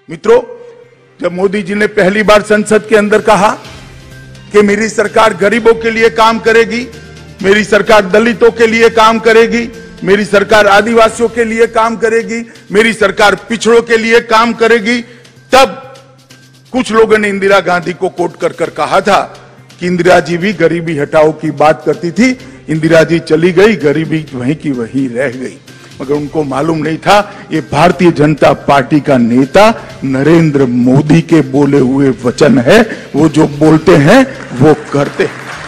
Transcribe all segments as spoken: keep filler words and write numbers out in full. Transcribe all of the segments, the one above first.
मित्रों, जब मोदी जी ने पहली बार संसद के अंदर कहा कि मेरी सरकार गरीबों के लिए काम करेगी, मेरी सरकार दलितों के लिए काम करेगी, मेरी सरकार आदिवासियों के लिए काम करेगी, मेरी सरकार पिछड़ों के लिए काम करेगी, तब कुछ लोगों ने इंदिरा गांधी को कोट कर कर कहा था कि इंदिरा जी भी गरीबी हटाओ की बात करती थी, इंदिरा जी चली गई, गरीबी वहीं की वहीं रह गई। मगर उनको मालूम नहीं था ये भारतीय जनता पार्टी का नेता नरेंद्र मोदी के बोले हुए वचन है, वो जो बोलते हैं वो करते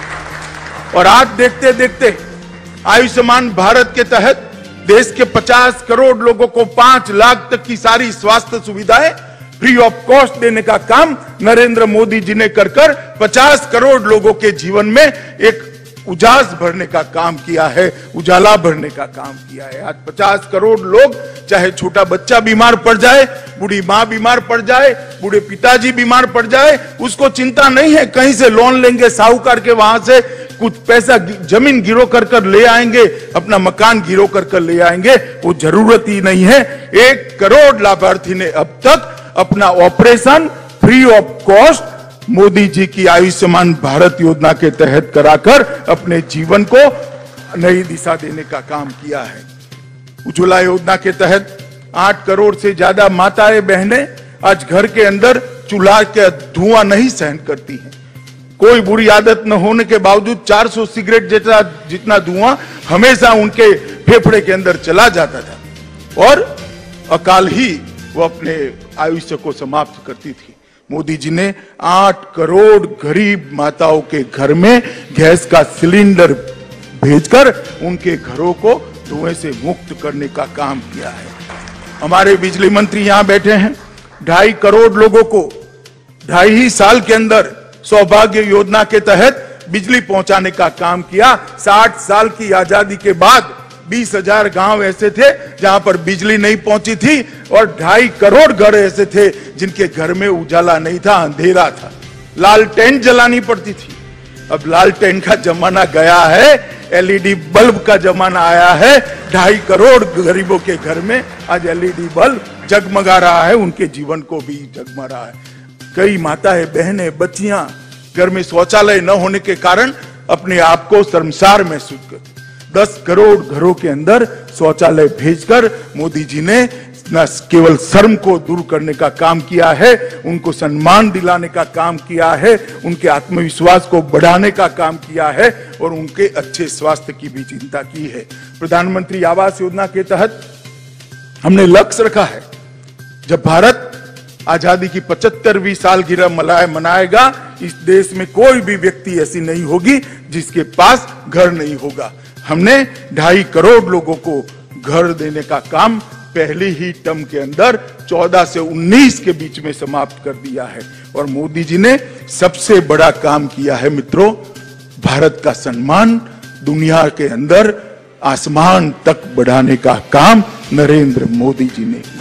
हैं। और आज देखते देखते आयुष्मान भारत के तहत देश के पचास करोड़ लोगों को पांच लाख तक की सारी स्वास्थ्य सुविधाएं फ्री ऑफ कॉस्ट देने का काम नरेंद्र मोदी जी ने कर कर पचास करोड़ लोगों के जीवन में एक उजास भरने का काम किया है, उजाला भरने का काम किया है। आज पचास करोड़ लोग, चाहे छोटा बच्चा बीमार पड़ जाए, बूढ़ी माँ बीमार पड़ जाए, बूढ़े पिताजी बीमार पड़ जाए, उसको चिंता नहीं है कहीं से लोन लेंगे साहूकार के, वहां से कुछ पैसा जमीन गिरो कर कर ले आएंगे, अपना मकान गिरो कर कर ले आएंगे, वो जरूरत ही नहीं है। एक करोड़ लाभार्थी ने अब तक अपना operation free of cost Modi ji की आयुष्मान भारत योजना के तहत कराकर अपने जीवन को नई दिशा देने का काम किया है। उज्ज्वला योजना के तहत आठ करोड़ से ज्यादा माताएं बहनें आज घर के अंदर चूल्हा के धुआं नहीं सहन करती हैं। कोई बुरी आदत न होने के बावजूद चार सौ सिगरेट जैसा जितना धुआं हमेशा उनके फेफड़े के अंदर चला जाता था और अकाल ही वो अपने आयुष्य को समाप्त करती थी। मोदी जी ने आठ करोड़ गरीब माताओं के घर में गैस का सिलेंडर भेजकर उनके घरों को धुएं से मुक्त करने का काम किया है। हमारे बिजली मंत्री यहां बैठे हैं, ढाई करोड़ लोगों को ढाई ही साल के अंदर सौभाग्य योजना के तहत बिजली पहुंचाने का काम किया। साठ साल की आजादी के बाद बीस हजार गांव ऐसे थे जहां पर बिजली नहीं पहुंची थी और ढाई करोड़ घर ऐसे थे जिनके घर में उजाला नहीं था, अंधेरा था, लालटेन जलानी पड़ती थी। अब लालटेन का जमाना गया है, एलईडी बल्ब का जमाना आया है। ढाई करोड़ गरीबों के घर में आज एलईडी बल्ब जगमगा रहा है, उनके जीवन को भी जगमगा रहा है। कई माताएं, बहनें, बच्चियां घर में शौचालय न होने के कारण अपने आप को शर्मसार महसूस करती। दस करोड़ घरों के अंदर शौचालय भेजकर मोदी जी ने न केवल शर्म को दूर करने का काम किया है, उनको सम्मान दिलाने का काम किया है, उनके आत्मविश्वास को बढ़ाने का काम किया है और उनके अच्छे स्वास्थ्य की भी चिंता की है। प्रधानमंत्री आवास योजना के तहत हमने लक्ष्य रखा है, जब भारत आजादी की पचहत्तरवीं सालगिरह मनाएगा, इस देश में कोई भी व्यक्ति ऐसी नहीं होगी जिसके पास घर नहीं होगा। हमने ढाई करोड़ लोगों को घर देने का काम पहली ही टर्म के अंदर चौदह से उन्नीस के बीच में समाप्त कर दिया है। और मोदी जी ने सबसे बड़ा काम किया है मित्रों, भारत का सम्मान दुनिया के अंदर आसमान तक बढ़ाने का काम नरेंद्र मोदी जी ने